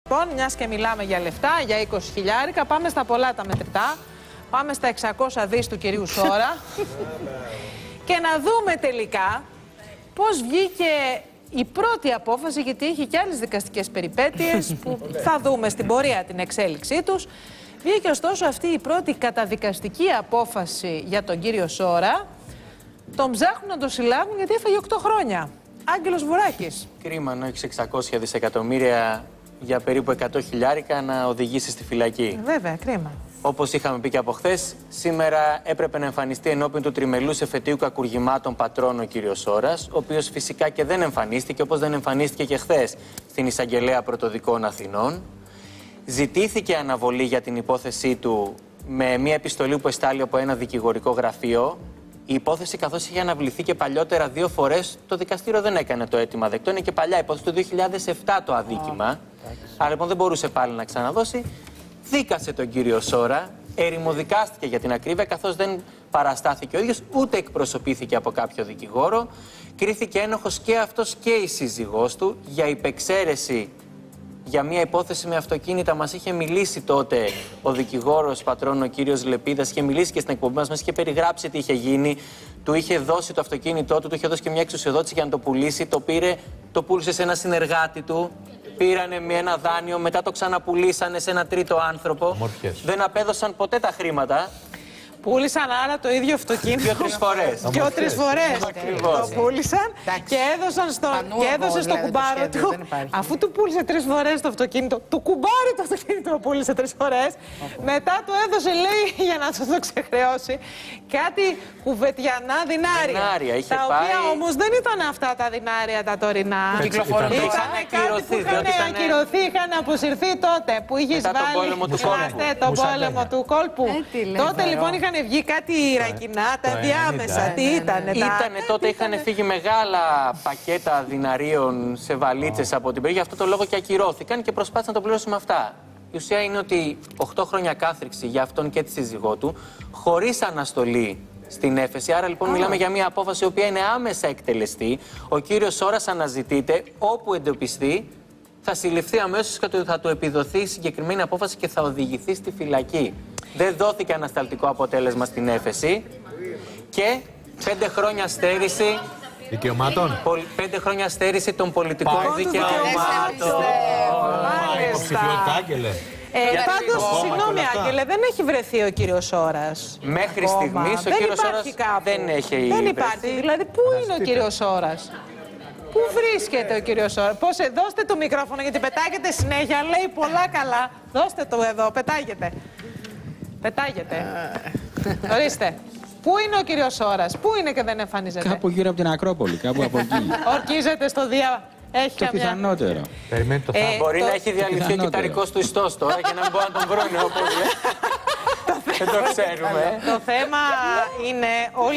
Λοιπόν, μιας και μιλάμε για λεφτά, για 20 χιλιάρικα, πάμε στα πολλά τα μετρητά. Πάμε στα 600 δις του κυρίου Σόρα. Και να δούμε τελικά πώς βγήκε η πρώτη απόφαση, γιατί είχε και άλλες δικαστικές περιπέτειες που θα δούμε στην πορεία την εξέλιξή τους. Βγήκε ωστόσο αυτή η πρώτη καταδικαστική απόφαση για τον κύριο Σόρα. Τον ψάχνουν να τον συλλάβουν γιατί έφαγε 8 χρόνια. Άγγελος Βουράκης. Κρίμα να έχεις 600 δισεκατομμύρια για περίπου 100 χιλιάρικα να οδηγήσει στη φυλακή. Βέβαια, κρίμα. Όπως είχαμε πει και από χθες, σήμερα έπρεπε να εμφανιστεί ενώπιον του τριμελούς εφετείου κακουργημάτων πατρών ο κύριος Σόρας, ο οποίος φυσικά και δεν εμφανίστηκε, όπως δεν εμφανίστηκε και χθες στην Εισαγγελέα Πρωτοδικών Αθηνών. Ζητήθηκε αναβολή για την υπόθεσή του με μια επιστολή που εστάλει από ένα δικηγορικό γραφείο. Η υπόθεση, καθώς είχε αναβληθεί και παλιότερα 2 φορές, το δικαστήριο δεν έκανε το αίτημα δεκτό. Είναι και παλιά υπόθεση του 2007 το αδίκημα. Άρα λοιπόν δεν μπορούσε πάλι να ξαναδώσει. Δίκασε τον κύριο Σόρα, ερημοδικάστηκε για την ακρίβεια, καθώς δεν παραστάθηκε ο ίδιος, ούτε εκπροσωπήθηκε από κάποιο δικηγόρο. Κρίθηκε ένοχος και αυτός και η σύζυγός του για υπεξαίρεση για μια υπόθεση με αυτοκίνητα. Μας είχε μιλήσει τότε ο δικηγόρος πατρών, ο κύριος Λεπίδας, είχε μιλήσει και στην εκπομπή μας είχε περιγράψει τι είχε γίνει. Του είχε δώσει το αυτοκίνητό του, του είχε δώσει και μια εξουσιοδότηση για να το πουλήσει. Το πήρε, το πούλησε σε ένα συνεργάτη του. Πήρανε με ένα δάνειο, μετά το ξαναπουλήσανε σε ένα τρίτο άνθρωπο. Δεν απέδωσαν ποτέ τα χρήματα. Πούλησαν άρα το ίδιο αυτοκίνητο 2-3 φορές. 2-3 φορές το πούλησαν και έδωσε στο κουμπάρο του. Αφού του πούλησε 3 φορές το αυτοκίνητο, του κουμπάρι το αυτοκίνητο το πούλησε 3 φορές. Μετά του έδωσε, λέει, για να το ξεχρεώσει, κάτι κουβετιανά δινάρια. Τα οποία όμως δεν ήταν αυτά τα δινάρια τα τωρινά. Κυκλοφορούν. Ήταν κάτι που είχαν ακυρωθεί, είχαν αποσυρθεί τότε. Που είχε βάλει τον πόλεμο του κόλπου. Τότε λοιπόν είχαν βγει κάτι ρακινά, τα διάμεσα. Τι ήτανε. Ήτανε τότε, είχαν φύγει μεγάλα πακέτα διναρίων σε βαλίτσες από την περιοχή. Γι' αυτό το λόγο και ακυρώθηκαν και προσπάθησαν να το πληρώσουν με αυτά. Η ουσία είναι ότι 8 χρόνια κάθριξη για αυτόν και τη σύζυγό του, χωρίς αναστολή στην έφεση. Άρα λοιπόν μιλάμε για μια απόφαση η οποία είναι άμεσα εκτελεστή. Ο κύριος Σόρας αναζητείται, όπου εντοπιστεί, θα συλληφθεί αμέσως και θα του επιδοθεί η συγκεκριμένη απόφαση και θα οδηγηθεί στη φυλακή. Δεν δόθηκε ανασταλτικό αποτέλεσμα στην έφεση και 5 χρόνια στέρηση δικαιωμάτων. 5 χρόνια στέρηση των πολιτικών δικαιωμάτων. Πάντως, συγγνώμη Άγγελε, δεν έχει βρεθεί ο κύριος Σόρας. Μέχρι στιγμής ο κύριος Σόρας δεν έχει βρεθεί. Δεν υπάρχει. Δηλαδή, πού είναι ο κύριος Σόρας? Πού βρίσκεται ο κύριος Σόρας? Δώστε το μικρόφωνο γιατί πετάγεται συνέχεια, λέει πολλά καλά. Δώστε το εδώ, πετάγεται. Πετάγεται. Ορίστε. Πού είναι ο κύριος Σόρας? Πού είναι και δεν εμφανίζεται? Κάπου γύρω από την Ακρόπολη, κάπου από εκεί. Ορκίζεται στο Δία. Έχει το πιθανότερο. Μπορεί να έχει διαλυθεί ο κυταρικός του ιστός τώρα και να μην μπορούν να τον βρουν, όπως λέει. Δεν το ξέρουμε. Το θέμα είναι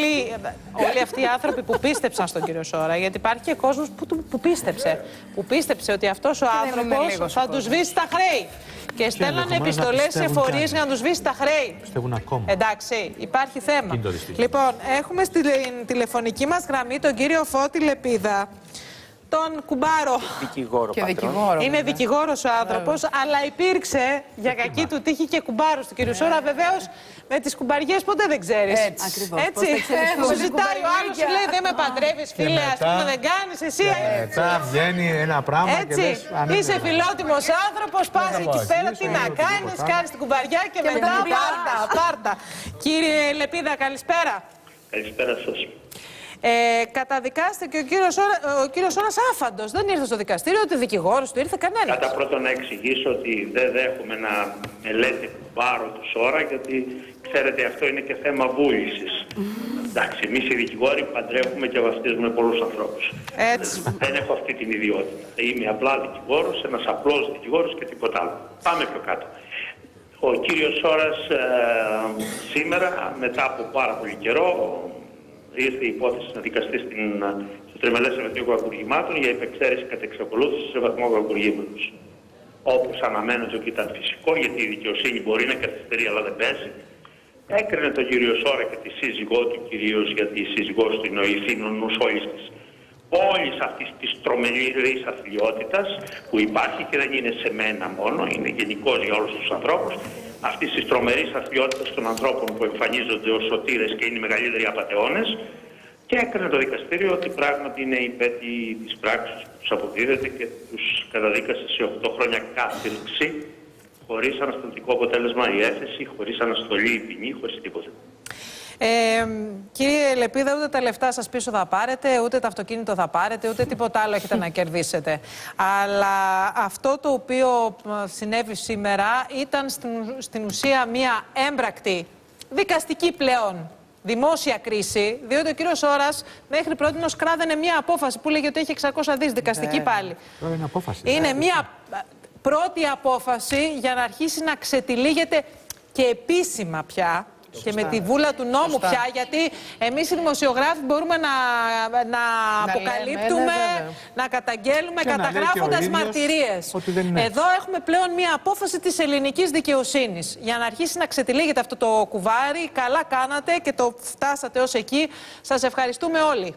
όλοι αυτοί οι άνθρωποι που πίστεψαν στον κύριο Σόρα, γιατί υπάρχει και κόσμος που πίστεψε. Που πίστεψε ότι αυτός ο άνθρωπος θα τους σβήσει τα χρέη. Και στέλνανε επιστολές σε φορείς για να τους σβήσει τα χρέη. Πιστεύουν ακόμα. Εντάξει, υπάρχει θέμα. Λοιπόν, έχουμε στη τηλεφωνική μας γραμμή τον κύριο Φώτη Λεπίδα. Τον κουμπάρο. Δικηγόρο και δικηγόρο. Είναι δικηγόρος ο άνθρωπος, αλλά υπήρξε για κακή του τύχη και κουμπάρος του κύριου Σόρα. Βεβαίως με τις κουμπαριές ποτέ δεν ξέρεις. Έτσι. Που ζητάει ο άλλος, λέει δεν με παντρεύεις, φίλε, ας πούμε δεν κάνεις εσύ. Μετά βγαίνει ένα πράγμα. Έτσι. Είσαι φιλότιμος άνθρωπος, πας εκεί πέρα, τι να κάνεις την κουμπαριά και μετά πάρτα. Κύριε Λεπίδα, καλησπέρα. Καλησπέρα σας. Καταδικάστηκε ο κύριος Σόρας άφαντος. Δεν ήρθε στο δικαστήριο, ούτε δικηγόρος του ήρθε κανένας. Κατά πρώτον να εξηγήσω ότι δεν δέχομαι να με λέτε κουμπάρο του Σόρα, γιατί ξέρετε αυτό είναι και θέμα βούλησης. Εντάξει, εμείς οι δικηγόροι παντρεύουμε και βαφτίζουμε πολλούς ανθρώπους. Έτσι. Δεν έχω αυτή την ιδιότητα. Είμαι απλά δικηγόρος, ένας απλός δικηγόρος και τίποτα άλλο. Πάμε πιο κάτω. Ο κύριος Σόρας σήμερα, μετά από πάρα πολύ καιρό, ήρθε η υπόθεση να δικαστεί στο τριμελές εφετείο κακουργημάτων για υπεξαίρεση κατ' εξακολούθηση σε βαθμό κακουργήματος. Όπως αναμένεται και ήταν φυσικό, γιατί η δικαιοσύνη μπορεί να καθυστερεί αλλά δεν παίζει, έκρινε τον κύριο Σόρα και τη σύζυγό του, κυρίως γιατί η σύζυγός του είναι ο ηθήνων νους όλης της όλης αυτής της τρομερής αθλιότητας που υπάρχει και δεν είναι σε μένα μόνο, είναι γενικώς για όλους τους ανθρώπους, αυτής της τρομερής αθλιότητας των ανθρώπων που εμφανίζονται ως σωτήρες και είναι οι μεγαλύτεροι απατεώνες, και έκανε το δικαστήριο ότι πράγματι είναι υπέτη της πράξης που τους αποδίδεται και τους καταδίκασε σε 8 χρόνια κάθυρξη, χωρίς αναστατικό αποτέλεσμα η έφεση, χωρίς αναστολή η ποινή, χωρίς τίποτα. Κύριε Λεπίδα, ούτε τα λεφτά σας πίσω θα πάρετε, ούτε το αυτοκίνητο θα πάρετε, ούτε τίποτα άλλο έχετε να κερδίσετε. Αλλά αυτό το οποίο συνέβη σήμερα ήταν στην ουσία μία έμπρακτη, δικαστική πλέον, δημόσια κρίση, διότι ο κύριος Ώρας μέχρι πρότινος κράδαινε μία απόφαση που λέγει ότι έχει 600 δις, δικαστική πάλι. Είναι απόφαση. Είναι μία πρώτη απόφαση για να αρχίσει να ξετυλίγεται και επίσημα πια. Και με τη βούλα του νόμου πια, γιατί εμείς οι δημοσιογράφοι μπορούμε να αποκαλύπτουμε, να καταγγέλουμε καταγράφοντας μαρτυρίες. Εδώ έχουμε πλέον μία απόφαση της ελληνικής δικαιοσύνης για να αρχίσει να ξετυλίγεται αυτό το κουβάρι. Καλά κάνατε και το φτάσατε ως εκεί. Σας ευχαριστούμε όλοι.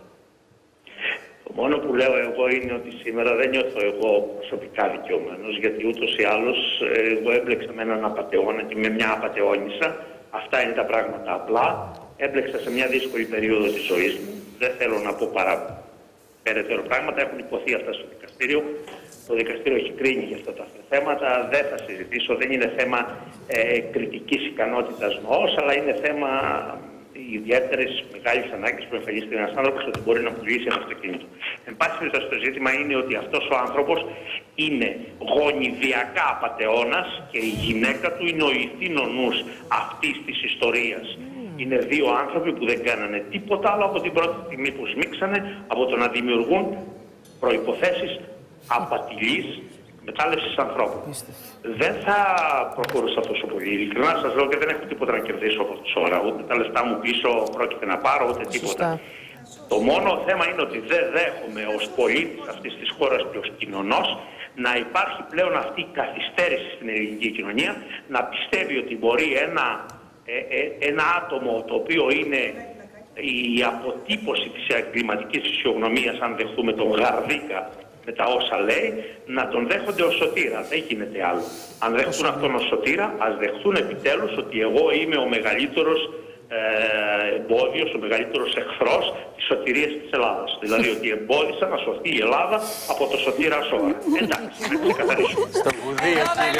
Το μόνο που λέω εγώ είναι ότι σήμερα δεν νιώθω εγώ προσωπικά δικαιωμένος, γιατί ούτως ή άλλως εγώ έμπλεξα με έναν απατεώνα και με μια απατεώνισσα. Αυτά είναι τα πράγματα απλά. Έμπλεξα σε μια δύσκολη περίοδο της ζωής μου. Δεν θέλω να πω περαιτέρω πράγματα. Έχουν υποθεί αυτά στο δικαστήριο. Το δικαστήριο έχει κρίνει για αυτά τα θέματα. Δεν θα συζητήσω. Δεν είναι θέμα κριτικής ικανότητας νοός, αλλά είναι θέμα ιδιαίτερης μεγάλης ανάγκης που εμφανίζεται ένας άνθρωπος ότι μπορεί να πουλήσει ένα αυτοκίνητο. Εν πάση περιπτώσει, το ζήτημα είναι ότι αυτός ο άνθρωπος είναι γονιδιακά απατεώνας και η γυναίκα του είναι ο ηθήνο νους αυτής της ιστορίας. Είναι δύο άνθρωποι που δεν κάνανε τίποτα άλλο από την πρώτη στιγμή που σμίξανε από το να δημιουργούν προϋποθέσεις απατηλής εκμετάλλευσης ανθρώπων. Δεν θα προχωρούσα τόσο πολύ. Ειλικρινά σας λέω και δεν έχω τίποτα να κερδίσω από τώρα. Ούτε τα λεφτά μου πίσω πρόκειται να πάρω, ούτε τίποτα. Το μόνο θέμα είναι ότι δεν δέχομαι ως πολίτης αυτής της χώρας και ως κοινωνός να υπάρχει πλέον αυτή η καθυστέρηση στην ελληνική κοινωνία, να πιστεύει ότι μπορεί ένα άτομο το οποίο είναι η αποτύπωση της εγκληματικής φυσιογνωμίας, αν δεχτούμε τον Γαρδίκα με τα όσα λέει, να τον δέχονται ως σωτήρα. Δεν γίνεται άλλο. Αν δεχτούν αυτόν ως σωτήρα, ας δεχτούν επιτέλους ότι εγώ είμαι ο μεγαλύτερος εμπόδιος, ο μεγαλύτερος εχθρός της σωτηρίας της Ελλάδας. Δηλαδή ότι εμπόδισα να σωθεί η Ελλάδα από το σωτήρα Σόρα. Εντάξει, να ξεκαθαρίσουμε. Στο βουδί,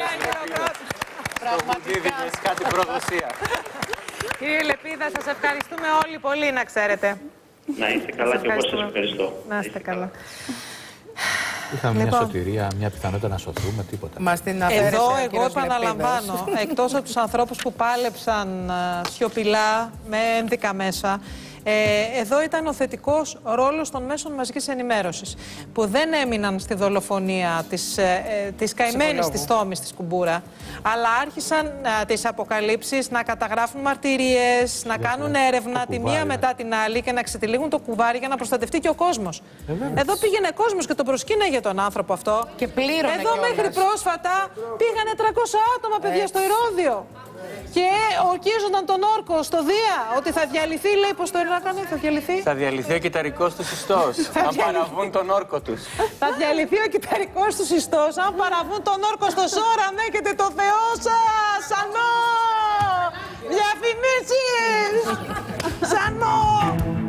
δίνεις κάτι προδοσία. Κύριε Λεπίδα, σας ευχαριστούμε όλοι πολύ, να ξέρετε. Να είστε καλά και εγώ σας ευχαριστώ. Να είστε καλά. Είχαμε μια σωτηρία, μια πιθανότητα να σωθούμε, τίποτα. Εδώ εγώ επαναλαμβάνω, εκτός από τους ανθρώπους που πάλεψαν σιωπηλά με ένδικα μέσα, εδώ ήταν ο θετικός ρόλος των μέσων μαζικής ενημέρωσης, που δεν έμειναν στη δολοφονία της καημένης της Θόμης της Κουμπούρα, αλλά άρχισαν τις αποκαλύψεις, να καταγράφουν μαρτυρίες, να κάνουν έρευνα τη μία μετά την άλλη και να ξετυλίγουν το κουβάρι για να προστατευτεί και ο κόσμος. Εδώ πήγαινε κόσμος και τον προσκύναγε τον άνθρωπο αυτό. Και πλήρωνε. Εδώ μέχρι πρόσφατα πήγανε 300 άτομα, παιδιά, στο Ηρώδειο. Και ορκίζονταν τον όρκο στο Δία ότι θα διαλυθεί, λέει, πώς το έκανε, θα διαλυθεί. Θα διαλυθεί ο κυταρικός τους ιστός, αν παραβούν τον όρκο τους. Θα διαλυθεί ο κυταρικός τους ιστός, αν παραβούν τον όρκο στο Σόρα, ανέχετε το Θεό σας, Σανό! Διαφημίσεις! Σανό!